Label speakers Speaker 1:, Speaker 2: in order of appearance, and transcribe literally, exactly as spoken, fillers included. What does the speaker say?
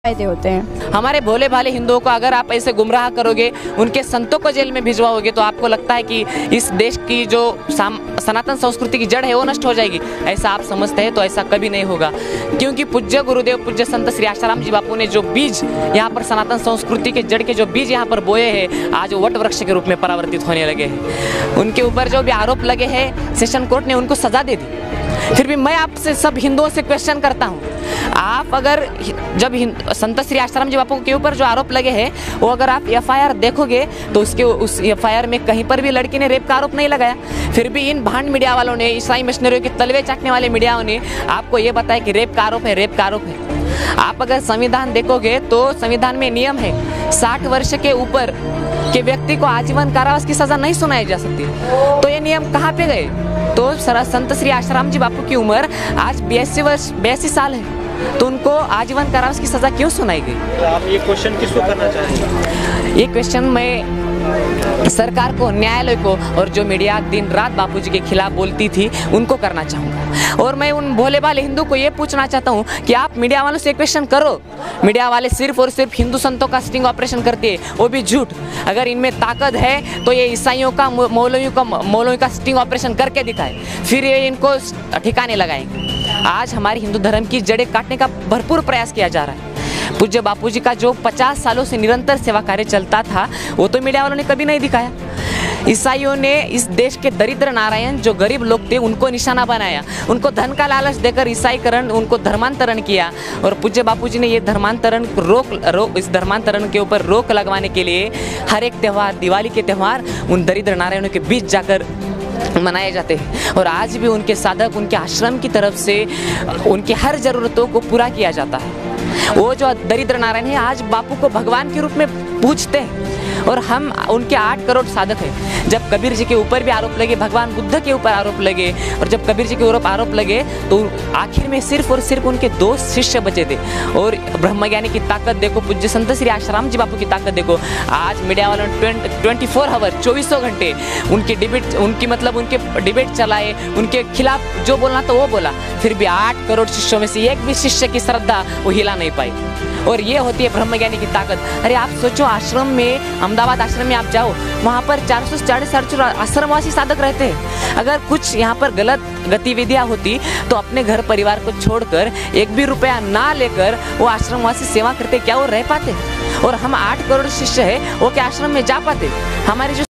Speaker 1: फायदे होते हैं।
Speaker 2: हमारे भोले भाले हिंदुओं को अगर आप ऐसे गुमराह करोगे, उनके संतों को जेल में भिजवाओगे, तो आपको लगता है कि इस देश की जो सनातन संस्कृति की जड़ है वो नष्ट हो जाएगी। ऐसा आप समझते हैं तो ऐसा कभी नहीं होगा, क्योंकि पूज्य गुरुदेव पूज्य संत श्री आशाराम जी बापू ने जो बीज यहाँ पर सनातन संस्कृति के जड़ के जो बीज यहाँ पर बोए हैं, आज वो वट वृक्ष के रूप में परावर्तित होने लगे हैं। उनके ऊपर जो भी आरोप लगे हैं, सेशन कोर्ट ने उनको सजा दे दी। फिर भी मैं आपसे सब हिंदुओं से क्वेश्चन करता हूँ, आप अगर जब संत श्री आशाराम जी बापू के ऊपर जो आरोप लगे हैं वो अगर आप एफ आई आर देखोगे तो उसके उस एफ आई आर में कहीं पर भी लड़की ने रेप का आरोप नहीं लगाया। फिर भी इन भांड मीडिया वालों ने, ईसाई मिशनरियों के तलवे चाटने वाले मीडिया ने आपको ये बताया कि रेप का आरोप है, रेप का आरोप है। आप अगर संविधान देखोगे तो संविधान में नियम है साठ वर्ष के ऊपर के व्यक्ति को आजीवन कारावास की सजा नहीं सुनाई जा सकती। तो ये नियम कहाँ पे गए? तो संत श्री आशाराम जी बापू की उम्र आज बयासी वर्ष बयासी साल है, तो उनको आजीवन कारावास की सजा क्यों सुनाई गई?
Speaker 3: आप ये क्वेश्चन किसको करना चाहेंगे?
Speaker 2: ये क्वेश्चन मैं सरकार को, न्यायालय को, और जो मीडिया दिन रात बापूजी के खिलाफ बोलती थी उनको करना चाहूँगा। और मैं उन भोले भाले हिंदू को ये पूछना चाहता हूँ कि आप मीडिया वालों से क्वेश्चन करो। मीडिया वाले सिर्फ और सिर्फ हिंदू संतों का स्टिंग ऑपरेशन करते हैं, वो भी झूठ। अगर इनमें ताकत है तो ये ईसाइयों का, मौलवियों का मौलवियों का स्टिंग ऑपरेशन करके दिखाए, फिर ये इनको ठिकाने लगाएंगे। आज हमारी हिंदू धर्म की जड़ें काटने का भरपूर प्रयास किया जा रहा है। पूज्य बापूजी का जो पचास सालों से निरंतर सेवा कार्य चलता था वो तो मीडिया वालों ने कभी नहीं दिखाया। ईसाइयों ने इस देश के दरिद्र नारायण जो गरीब लोग थे उनको निशाना बनाया, उनको धन का लालच देकर ईसाईकरण, उनको धर्मांतरण किया। और पूज्य बापूजी ने ये धर्मांतरण रोक रोक इस धर्मांतरण के ऊपर रोक लगवाने के लिए हर एक त्यौहार, दिवाली के त्यौहार उन दरिद्र नारायणों के बीच जाकर मनाए जाते हैं। और आज भी उनके साधक, उनके आश्रम की तरफ से उनकी हर ज़रूरतों को पूरा किया जाता है। वो जो दरिद्र नारायण है आज बापू को भगवान के रूप में पूजते हैं, और हम उनके आठ करोड़ साधक हैं। जब कबीर जी के ऊपर भी आरोप लगे, भगवान बुद्ध के ऊपर आरोप लगे, और जब कबीर जी के ऊपर आरोप लगे तो आखिर में सिर्फ और सिर्फ उनके दो शिष्य बचे थे। और ब्रह्मज्ञानी की ताकत देखो, पूज्य संत श्री आशाराम जी बापू की ताकत देखो। आज मीडिया वालों ने ट्वेंटी फोर आवर चौबीसों घंटे उनकी डिबेट उनकी मतलब उनके डिबेट चलाए, उनके खिलाफ जो बोलना था वो बोला। फिर भी आठ करोड़ शिष्यों में से एक भी शिष्य की श्रद्धा वो हिला नहीं पाई। और ये होती है ब्रह्मज्ञानी की ताकत। अरे आप सोचो, आश्रम में, अहमदाबाद आश्रम में आप जाओ, वहाँ पर चार सौ चालीस आश्रमवासी साधक रहते हैं। अगर कुछ यहाँ पर गलत गतिविधियाँ होती तो अपने घर परिवार को छोड़कर एक भी रुपया ना लेकर वो आश्रमवासी सेवा करते, क्या वो रह पाते? और हम आठ करोड़ शिष्य है, वो क्या आश्रम में जा पाते? हमारी जो